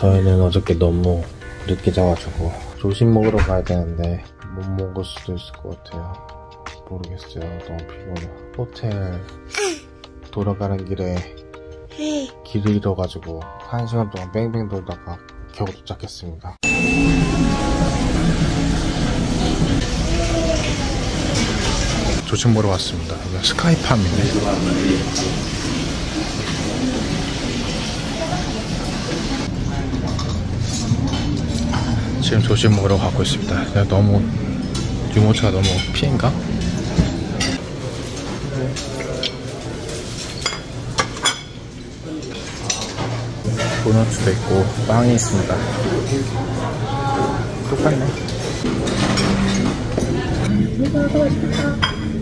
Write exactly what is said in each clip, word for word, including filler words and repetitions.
저희는 어저께 너무 늦게 자가지고 조식 먹으러 가야 되는데 못 먹을 수도 있을 것 같아요. 모르겠어요. 너무 피곤해. 호텔 돌아가는 길에 길을 잃어가지고 한 시간 동안 뺑뺑 돌다가 겨우 도착했습니다. 조식 먹으러 왔습니다. 여기 스카이팜이네. 지금 조식 먹으러 가고 있습니다. 너무 유모차가 너무 피해인가? 도넛도 있고 빵이 있습니다. 똑같네. 이거 맛있겠다.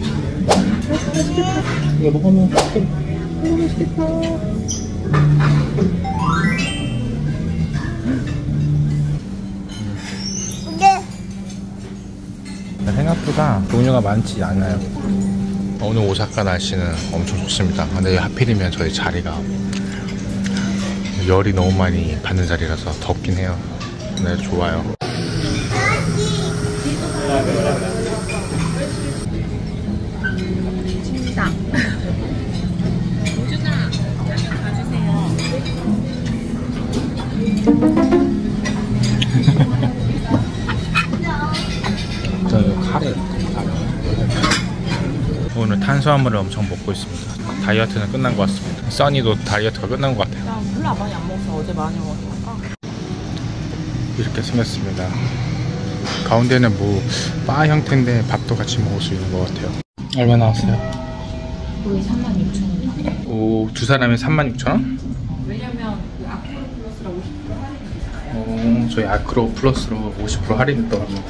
맛있겠다. 이거 먹으면 너무 맛있겠다. 생각보다 종류가 많지 않아요. 오늘 오사카 날씨는 엄청 좋습니다. 근데 하필이면 저희 자리가 열이 너무 많이 받는 자리라서 덥긴 해요. 근데 좋아요. 진짜. 우준아, 라면 가주세요. 저 이거 카레. 오늘 탄수화물을 엄청 먹고 있습니다. 다이어트는 끝난 것 같습니다. 써니도 다이어트가 끝난 것 같아요. 나 몰라, 많이 안 먹어서 어제 많이 먹었으니까. 이렇게 생겼습니다. 가운데는 뭐 바 형태인데 밥도 같이 먹을 수 있는 것 같아요. 얼마 나왔어요? 우리 삼만 육천 원. 오, 두 사람에 삼만 육천 원? 왜냐면 그 아크로 플러스랑 오십 퍼센트 할인이 있어요. 오, 저희 아크로 플러스로 오십 퍼센트 할인했더라고요.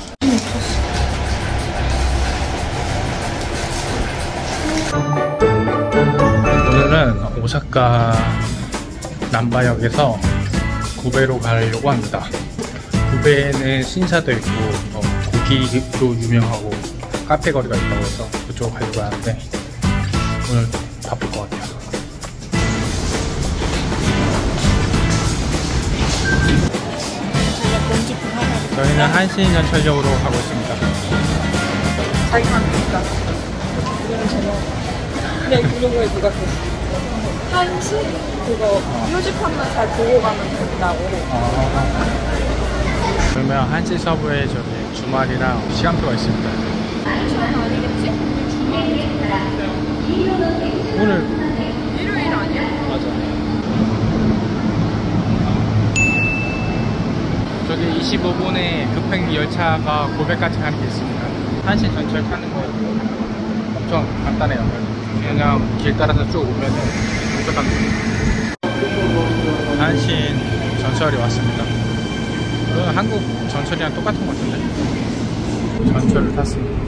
오늘은 오사카 남바역에서 구베로 가려고 합니다. 구베는 신사도 있고 어, 고기도 유명하고 카페 거리가 있다고 해서 그쪽으로 가려고 하는데 오늘 바쁠 것 같아요. 저희는 한신 전철역으로 가고 있습니다. 자기만 그니까 이거는 제가 그냥 그런 거에 누가 그 한시? 그거 표지판만 잘 보고 가면 된다고. 아, 그러면 한시 서브에 저기 주말이랑 시간표가 있습니다. 시간 아니겠지? 오늘 일요일 아니야? 맞아. 저기 이십오 분에 급행 열차가 고베까지 가는 게 있습니다. 한신 전철 타는 거 엄청 간단해요. 그냥 길 따라서 쭉 오면은 도착합니다. 한신 전철이 왔습니다. 이건 한국 전철이랑 똑같은 것 같은데. 전철을 탔습니다.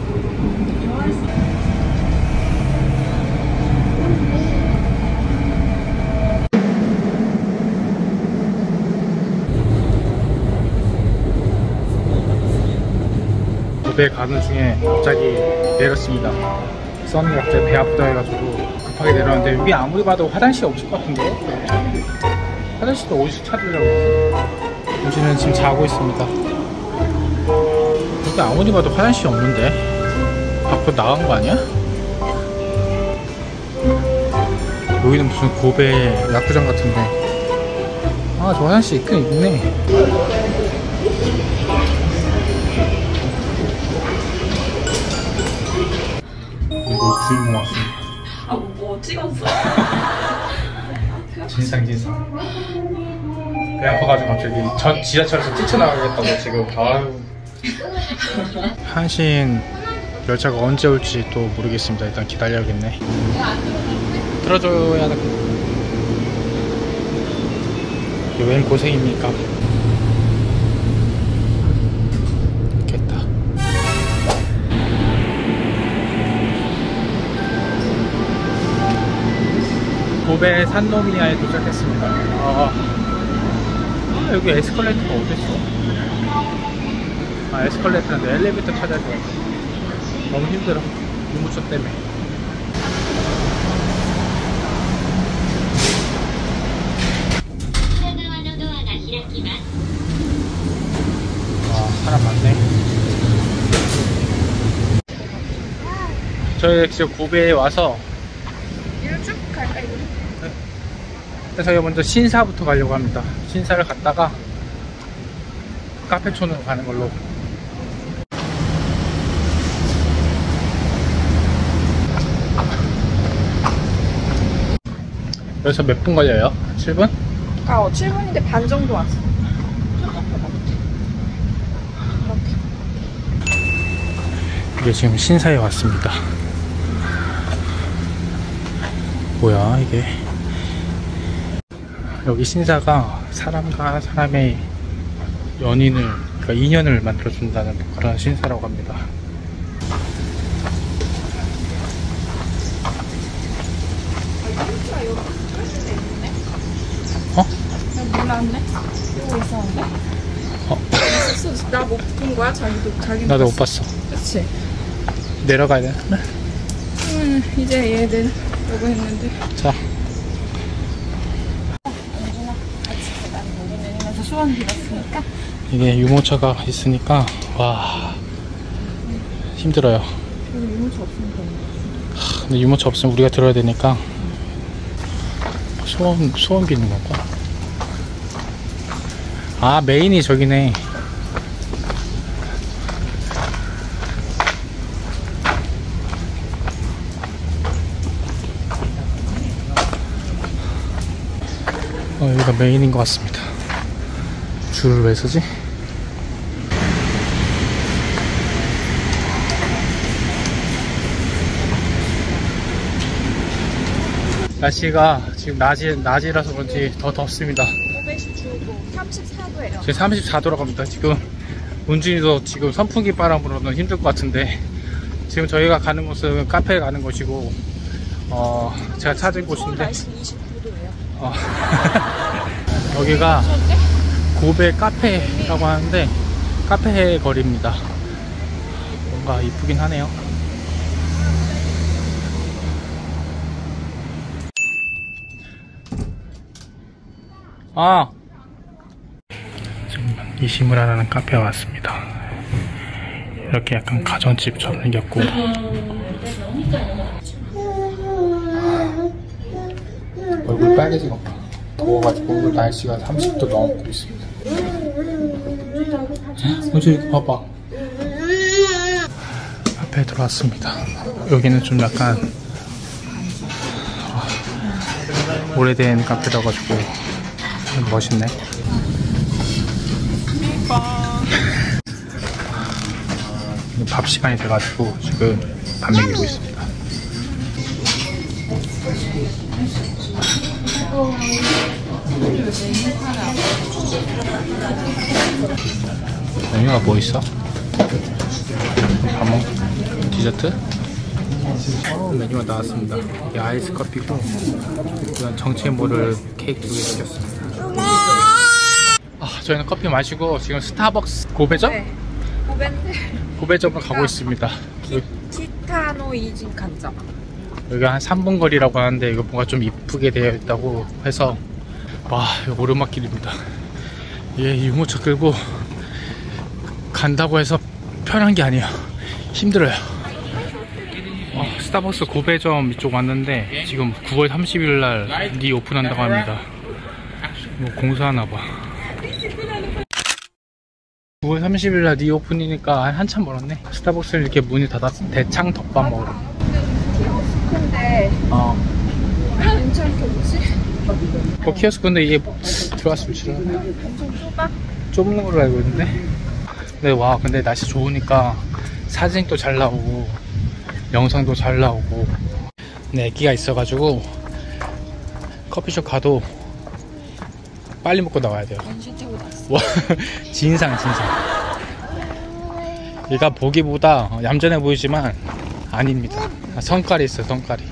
배 가는 중에 갑자기 내렸습니다. 써니가 갑자기 배 아프다 해가지고 급하게 내렸는데 여기 아무리 봐도 화장실이 없을 것 같은데 화장실도 어디서 찾으려고. 우진은 지금 자고 있습니다. 여기 아무리 봐도 화장실이 없는데 밖으로 나간 거 아니야? 여기는 무슨 고베 야구장 같은데. 아, 저 화장실 있긴 있네. 주인공 왔습니다. 아, 뭐 찍었어? 진상 진상. 배 아파가지고 갑자기 저 지하철에서 뛰쳐나가겠다고 지금. 아유. 한신 열차가 언제 올지 또 모르겠습니다. 일단 기다려야겠네. 틀어줘야 돼. 이게 웬 고생입니까? 고베 산노미야에 도착했습니다. 아, 아, 여기 에스컬레이터가 어딨어? 아, 에스컬레이터인데 엘리베이터 찾아야 될 것 같아. 너무 힘들어. 유모차 때문에. 아, 사람 많네. 저희 지금 고베에 와서 이리 쭉 갈까요? 그래서 저희 먼저 신사부터 가려고 합니다. 신사를 갔다가 카페촌으로 가는 걸로. 여기서 몇 분 걸려요? 칠 분? 아, 어, 칠 분인데 반 정도 왔어. 이게 지금 신사에 왔습니다. 뭐야 이게. 여기 신사가 사람과 사람의 연인을, 그러니까 인연을 만들어준다는 그런 신사라고 합니다. 어? 나 몰랐네. 이거 있었는데? 어? 있었어. 나 못 본 거야? 자기도 자기. 나도 못 봤어. 그치? 내려가야 되나? 음, 이제 얘들 오고 했는데. 자. 소원 빌었으니까. 이게 유모차가 있으니까 와 힘들어요. 여기 유모차 없으면 되는 하, 근데 유모차 없으면 우리가 들어야 되니까 소원 소원 비는 건가? 아 메인이 저기네. 어, 여기가 메인인 것 같습니다. 줄을 왜 서지? 날씨가 지금 낮이, 낮이라서 그런지 더 덥습니다. 오백십 도, 삼십사 도예요. 지금 삼십사 도라고 합니다. 지금 운진이도 지금 선풍기 바람으로는 힘들 것 같은데, 지금 저희가 가는 곳은 카페에 가는 곳이고, 어, 제가 찾은 곳인데, 날씨 이십구 도예요. 어, 여기가 고베 카페라고 하는데, 카페 거리입니다. 뭔가 이쁘긴 하네요. 아! 지금 이시무라라는 카페에 왔습니다. 이렇게 약간 가정집처럼 생겼고, 얼굴 빨개진 것 봐. 더워가지고 날씨가 삼십 도 넘고 있습니다. 어제 이거 봐봐. 카페에 들어왔습니다. 여기는 좀 약간 어, 오래된 카페라 가지고 멋있네. 밥 시간이 돼가지고 지금 밥 먹이고 있습니다. 메뉴가 뭐 있어? 밥 먹? 디저트? 어, 메뉴가 나왔습니다. 이게 아이스 커피고, 이건 정체 모를 케이크 두 개 시켰습니다. 아, 저희는 커피 마시고 지금 스타벅스 고베점? 네. 고벤데. 고베점으로 가고 있습니다. 키타노 이진 간자. 여기 한 삼 분 거리라고 하는데, 이거 뭔가 좀 이쁘게 되어 있다고 해서, 와, 이거 오르막길입니다. 얘 유모차 끌고 간다고 해서 편한 게 아니에요. 힘들어요. 어, 스타벅스 고베점 이쪽 왔는데, 지금 구월 삼십일 날 리 오픈한다고 합니다. 뭐 공사하나봐. 구월 삼십일 날 리 오픈이니까 한참 멀었네. 스타벅스는 이렇게 문이 닫았어. 대창 덮밥 먹으러. 근데 어. 괜찮겠지? 그 키오스크인데 이게 들어왔으면 싫어. 엄청 좁아? 좁은 걸로 알고 있는데. 근데 와, 근데 날씨 좋으니까 사진도 잘 나오고 영상도 잘 나오고. 근데 애기가 있어가지고 커피숍 가도 빨리 먹고 나와야 돼요. 전신 타고 났어. 와, 진상 진상. 얘가 보기보다 얌전해 보이지만 아닙니다. 성깔이 있어요, 성깔이.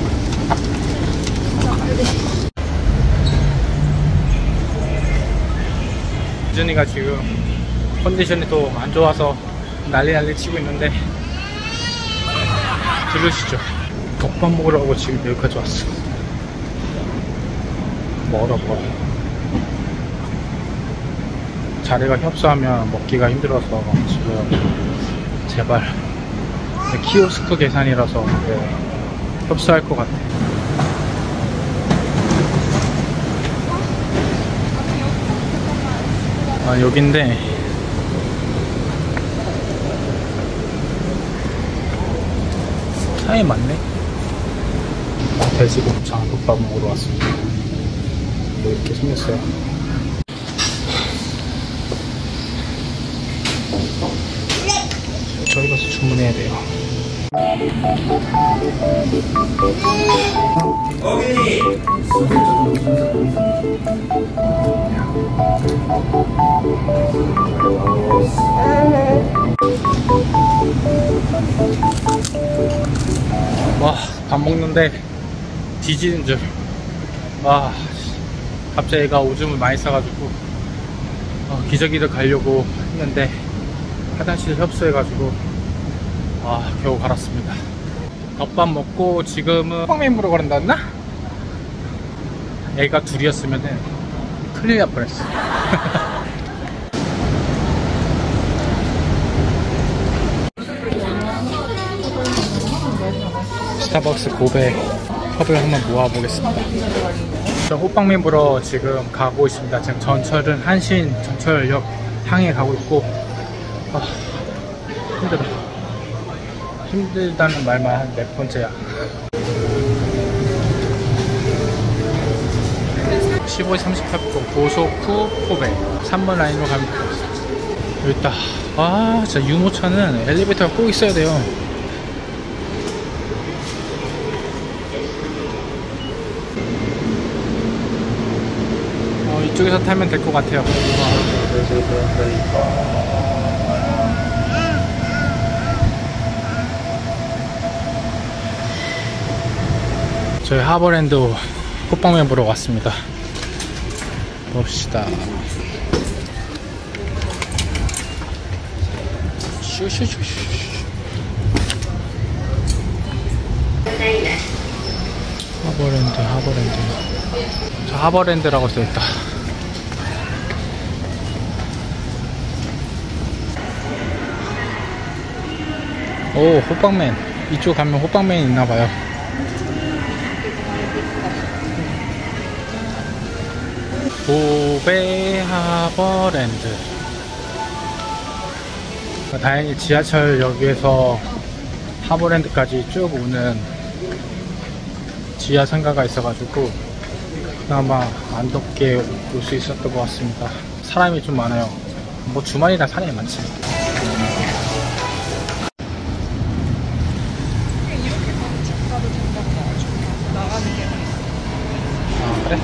유준이가 지금 컨디션이 또 안 좋아서 난리 난리 치고 있는데, 들으시죠? 덮밥 먹으라고 지금 여기까지 왔어. 멀어 멀어. 자리가 협소하면 먹기가 힘들어서 지금 제발 키오스크 계산이라서 네, 협소할 것 같아. 아, 여긴데 사이 맞네. 돼지곱창 덮밥 먹으러 왔습니다. 뭐 이렇게 생겼어요. 저희 가서 주문해야 돼요. 와, 밥 먹는데 뒤지는 줄. 와, 갑자기 애가 오줌을 많이 싸가지고 어, 기저귀를 가려고 했는데 화장실 협소해가지고 아, 겨우 갈았습니다. 덮밥 먹고 지금은 호빵맨 보러 가는다나? 애가 둘이었으면은 큰일 날 뻔했어. 스타벅스 고백 컵을 한번 모아보겠습니다. 저 호빵맨 보러 지금 가고 있습니다. 지금 전철은 한신 전철역 향해 가고 있고 아, 힘들어. 힘들다는 말만 한 몇 번째야. 십오, 삼십팔 분 고속 후 포백 삼 번 라인으로 가면 여기 있다. 아, 진짜 유모차는 엘리베이터가 꼭 있어야 돼요. 어, 이쪽에서 타면 될 것 같아요. 저희 하버랜드 호빵맨 보러 왔습니다. 봅시다. 슈슈슈슈. 하버랜드, 하버랜드. 저 하버랜드라고 써있다. 오, 호빵맨. 이쪽 가면 호빵맨이 있나봐요. 고베 하버랜드. 다행히 지하철역에서 하버랜드까지 쭉 오는 지하 상가가 있어가지고 그나마 안 덥게 올 수 있었던 것 같습니다. 사람이 좀 많아요. 뭐 주말이라 사람이 많지. 아, 그래?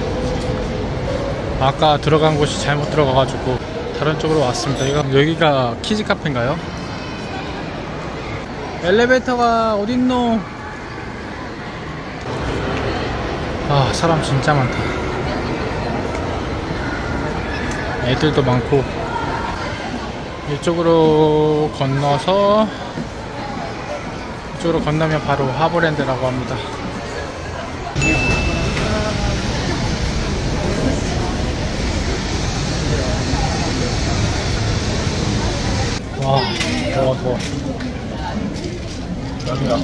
아까 들어간 곳이 잘못 들어가가지고 다른 쪽으로 왔습니다. 이거 여기가 키즈 카페인가요? 엘리베이터가 어딨노? 아, 사람 진짜 많다. 애들도 많고. 이쪽으로 건너서 이쪽으로 건너면 바로 하버랜드라고 합니다. 와, 더워, 더워. 여기가.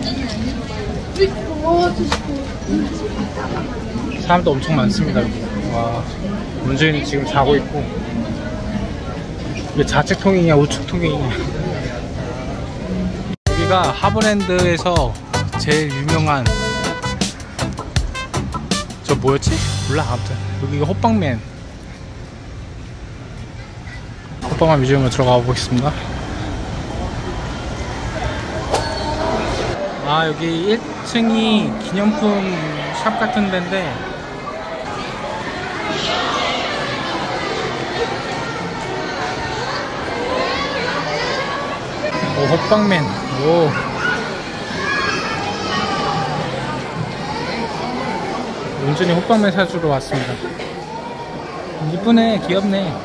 사람도 엄청 많습니다, 여기. 와, 문재인이 지금 자고 있고. 이게 좌측 통행이냐, 우측 통행이냐. 여기가 하버랜드에서 제일 유명한 저 뭐였지? 몰라. 아무튼 여기가 호빵맨. 호빵맨 뮤지엄으로 들어가 보겠습니다. 아, 여기 일 층이 기념품 샵 같은 데인데 오, 호빵맨. 오, 온전히 호빵맨 사주러 왔습니다. 이쁘네, 귀엽네.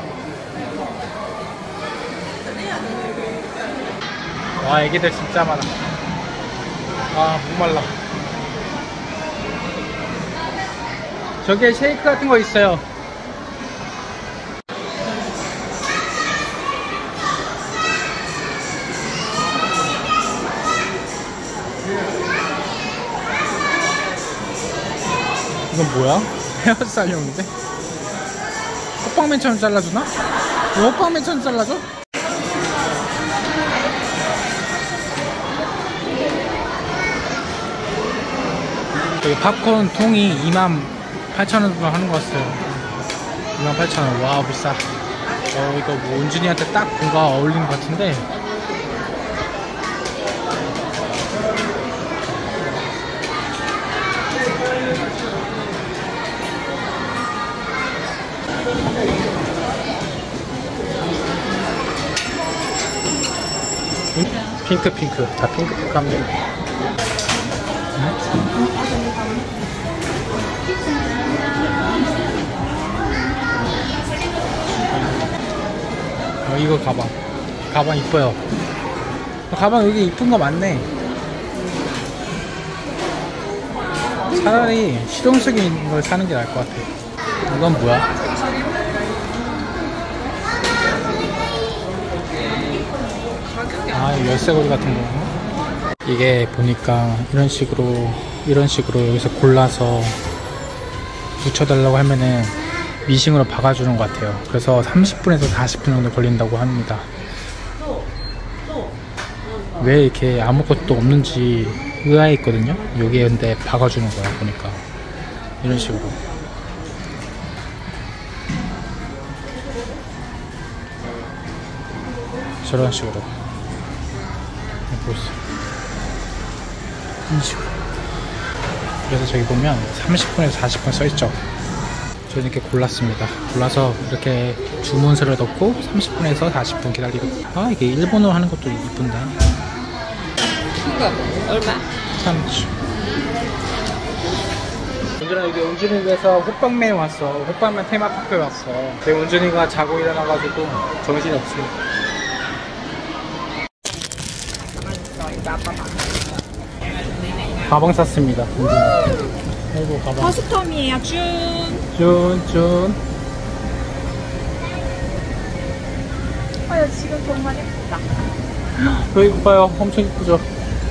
와, 애기들 진짜 많아. 아, 목말라. 저기에 쉐이크 같은 거 있어요. 이건 뭐야? 헤어스타일용인데? 호빵맨처럼 잘라주나? 왜 호빵맨처럼 잘라줘? 여기 팝콘 통이 이만 팔천 원 하는 것 같아요. 이만 팔천 원. 와, 비싸. 어, 이거 뭐 은준이한테 딱 뭔가 어울리는 것 같은데. 핑크 핑크 다 핑크 핑크 하면 돼. 어, 이거 가방 가방 이뻐요. 가방 여기 이쁜 거 많네. 차라리 실용적인 걸 사는 게 나을 것 같아. 이건 뭐야? 아, 열쇠고리 같은 거. 이게 보니까 이런 식으로 이런 식으로 여기서 골라서 붙여달라고 하면은 미싱으로 박아주는 것 같아요. 그래서 삼십 분에서 사십 분 정도 걸린다고 합니다. 왜 이렇게 아무것도 없는지 의아했거든요. 여기에 근데 박아주는 거야. 보니까 이런 식으로. 저런 식으로. 보세요. 이런 식으로. 그래서 저기 보면 삼십 분에서 사십 분 써있죠. 저는 이렇게 골랐습니다. 골라서 이렇게 주문서를 넣고 삼십 분에서 사십 분 기다리고. 아, 이게 일본어로 하는 것도 이쁜데. 이거 얼마? 삼 주. 은준아, 여기 은준이 위해서 호빵맨 왔어. 호빵맨 테마파크에 왔어. 근데 은준이가 자고 일어나가지고 정신이 없어. 가방 샀습니다. 아이고, 가방. 커스텀이에요. 준. 준, 준. 아, 지금 정말 예쁘다. 여기 봐요. 엄청 이쁘죠?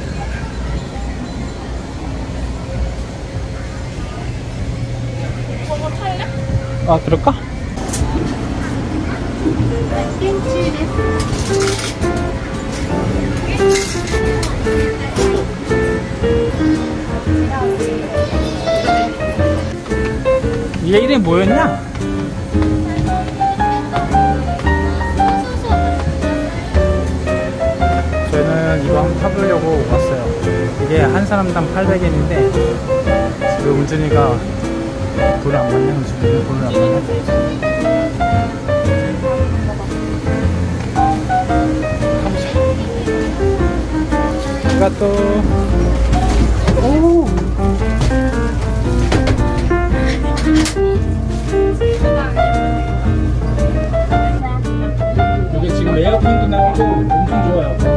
저거 탈래? 아, 들을까? 얘 이름이 뭐였냐? 저희는 이거 한번 타보려고 왔어요. 이게 한 사람당 팔백 엔인데 지금 은준이가 돈을 안 받네. 은준이는 돈을 안 받네. 가보자. 이가 또 오! 이게 지금 에어컨도 나오고 엄청 좋아요.